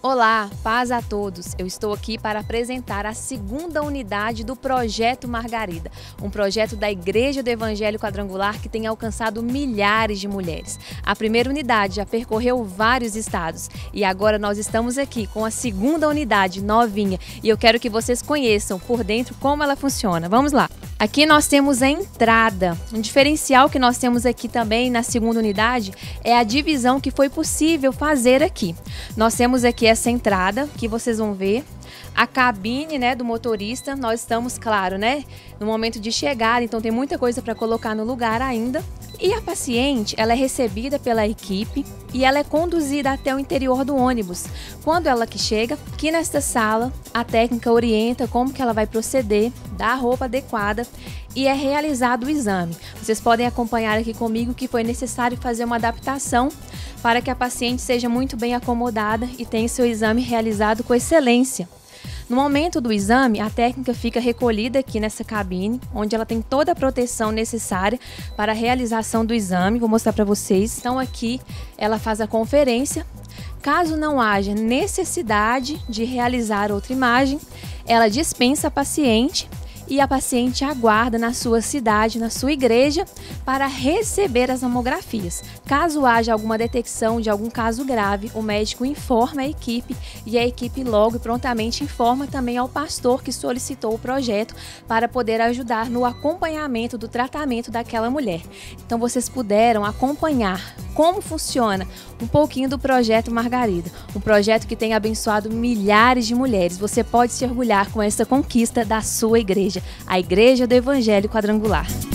Olá, paz a todos! Eu estou aqui para apresentar a segunda unidade do Projeto Margarida, um projeto da Igreja do Evangelho Quadrangular que tem alcançado milhares de mulheres. A primeira unidade já percorreu vários estados e agora nós estamos aqui com a segunda unidade novinha e eu quero que vocês conheçam por dentro como ela funciona. Vamos lá! Aqui nós temos a entrada. Um diferencial que nós temos aqui também na segunda unidade é a divisão que foi possível fazer aqui. Nós temos aqui essa entrada que vocês vão ver, a cabine, do motorista. Nós estamos, claro, no momento de chegada, então tem muita coisa para colocar no lugar ainda. E a paciente, ela é recebida pela equipe e ela é conduzida até o interior do ônibus. Quando ela que chega, aqui nesta sala, a técnica orienta como que ela vai proceder, dá a roupa adequada e é realizado o exame. Vocês podem acompanhar aqui comigo que foi necessário fazer uma adaptação para que a paciente seja muito bem acomodada e tenha seu exame realizado com excelência. No momento do exame, a técnica fica recolhida aqui nessa cabine, onde ela tem toda a proteção necessária para a realização do exame. Vou mostrar para vocês. Então aqui ela faz a conferência. Caso não haja necessidade de realizar outra imagem, ela dispensa a paciente e a paciente aguarda na sua cidade, na sua igreja, para receber as mamografias. Caso haja alguma detecção de algum caso grave, o médico informa a equipe e a equipe logo e prontamente informa também ao pastor que solicitou o projeto para poder ajudar no acompanhamento do tratamento daquela mulher. Então vocês puderam acompanhar como funciona um pouquinho do Projeto Margarida, um projeto que tem abençoado milhares de mulheres. Você pode se orgulhar com essa conquista da sua igreja, a Igreja do Evangelho Quadrangular.